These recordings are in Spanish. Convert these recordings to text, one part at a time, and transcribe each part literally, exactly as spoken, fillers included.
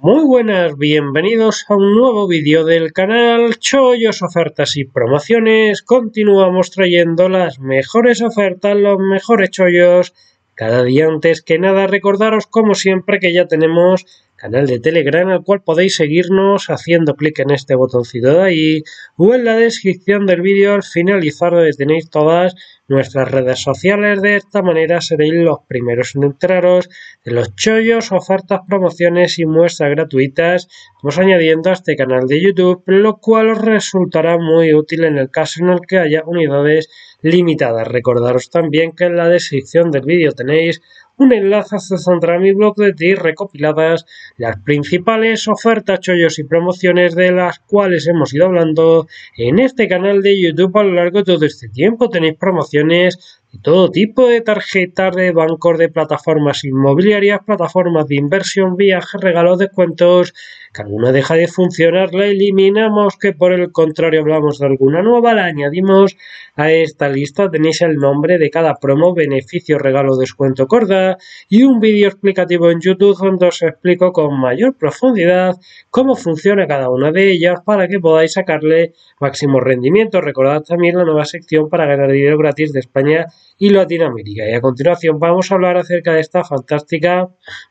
Muy buenas, bienvenidos a un nuevo vídeo del canal Chollos, Ofertas y Promociones. Continuamos trayendo las mejores ofertas, los mejores chollos. Cada día antes que nada recordaros como siempre que ya tenemos canal de Telegram al cual podéis seguirnos haciendo clic en este botoncito de ahí o en la descripción del vídeo al finalizar donde tenéis todas nuestras redes sociales. De esta manera seréis los primeros en enteraros de los chollos, ofertas, promociones y muestras gratuitas que vamos añadiendo a este canal de YouTube, lo cual os resultará muy útil en el caso en el que haya unidades limitadas. Recordaros también que en la descripción del vídeo tenéis un enlace hacia donde mi blog de ti recopiladas las principales ofertas, chollos y promociones de las cuales hemos ido hablando en este canal de YouTube a lo largo de todo este tiempo. Tenéis promociones de todo tipo de tarjetas, de bancos, de plataformas inmobiliarias, plataformas de inversión, viajes, regalos, descuentos. Que alguna deja de funcionar, la eliminamos, que por el contrario hablamos de alguna nueva, la añadimos a esta lista. Tenéis el nombre de cada promo, beneficio, regalo, descuento, corda y un vídeo explicativo en YouTube donde os explico con mayor profundidad cómo funciona cada una de ellas para que podáis sacarle máximo rendimiento. Recordad también la nueva sección para ganar dinero gratis de España y Latinoamérica. Y a continuación vamos a hablar acerca de esta fantástica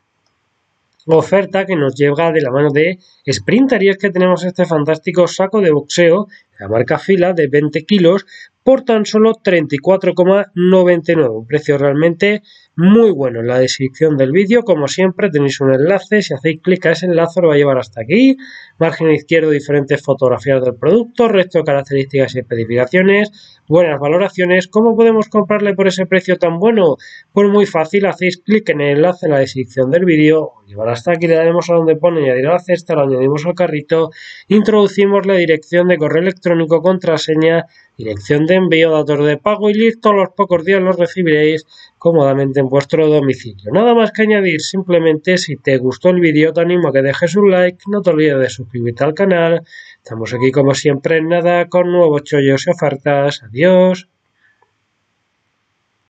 oferta que nos llega de la mano de Sprinter, y es que tenemos este fantástico saco de boxeo de la marca Fila de veinte kilos por tan solo treinta y cuatro coma noventa y nueve, un precio realmente muy bueno. En la descripción del vídeo, como siempre, tenéis un enlace. Si hacéis clic a ese enlace os va a llevar hasta aquí. Margen izquierdo, diferentes fotografías del producto, resto de características y especificaciones, buenas valoraciones. ¿Cómo podemos comprarle por ese precio tan bueno? Pues muy fácil, hacéis clic en el enlace en la descripción del vídeo, os llevará hasta aquí, le daremos a donde pone añadir a la cesta, lo añadimos al carrito, introducimos la dirección de correo electrónico, contraseña, dirección de envío, datos de pago y listo. A los pocos días los recibiréis cómodamente en vuestro domicilio. Nada más que añadir. Simplemente, si te gustó el vídeo, te animo a que dejes un like, no te olvides de suscribirte al canal. Estamos aquí como siempre en nada con nuevos chollos y ofertas. Adiós.